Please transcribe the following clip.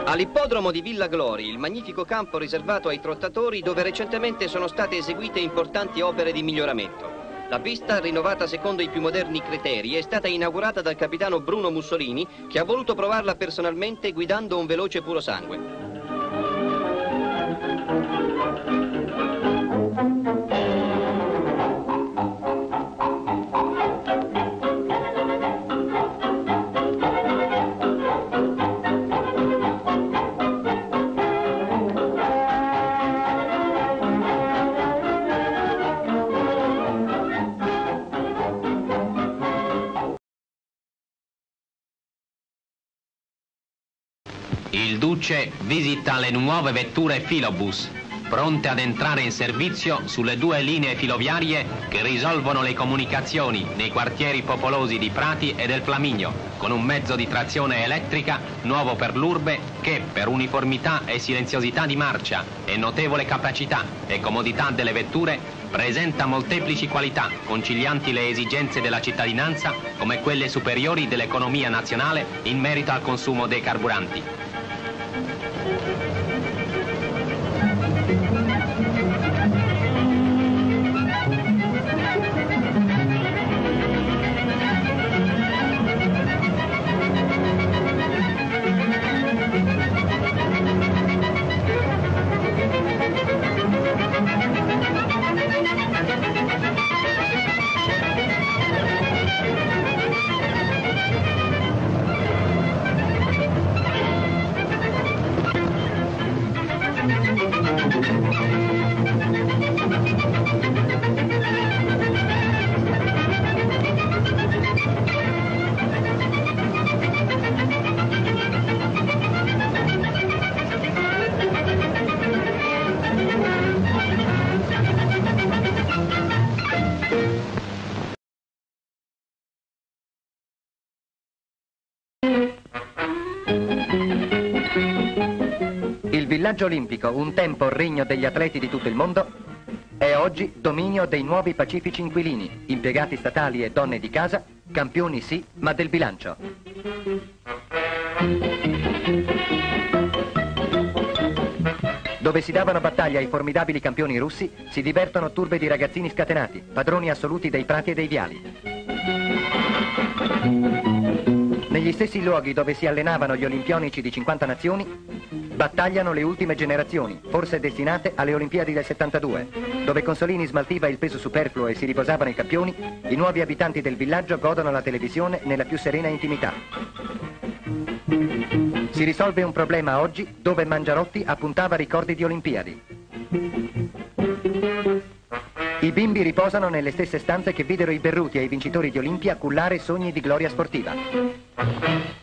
All'ippodromo di Villa Glori, il magnifico campo riservato ai trottatori, dove recentemente sono state eseguite importanti opere di miglioramento. La pista, rinnovata secondo i più moderni criteri, è stata inaugurata dal capitano Bruno Mussolini, che ha voluto provarla personalmente guidando un veloce purosangue. Il Duce visita le nuove vetture Filobus, pronte ad entrare in servizio sulle 2 linee filoviarie che risolvono le comunicazioni nei quartieri popolosi di Prati e del Flaminio, con un mezzo di trazione elettrica nuovo per l'urbe che, per uniformità e silenziosità di marcia e notevole capacità e comodità delle vetture, presenta molteplici qualità concilianti le esigenze della cittadinanza come quelle superiori dell'economia nazionale in merito al consumo dei carburanti. Il villaggio olimpico, un tempo regno degli atleti di tutto il mondo, è oggi dominio dei nuovi pacifici inquilini, impiegati statali e donne di casa, campioni sì, ma del bilancio. Dove si davano battaglia ai formidabili campioni russi, si divertono turbe di ragazzini scatenati, padroni assoluti dei prati e dei viali. Negli stessi luoghi dove si allenavano gli olimpionici di 50 nazioni, battagliano le ultime generazioni, forse destinate alle Olimpiadi del 72, dove Consolini smaltiva il peso superfluo e si riposavano i campioni, i nuovi abitanti del villaggio godono la televisione nella più serena intimità. Si risolve un problema oggi dove Mangiarotti appuntava ricordi di Olimpiadi. I bimbi riposano nelle stesse stanze che videro i Berruti e i vincitori di Olimpia cullare sogni di gloria sportiva.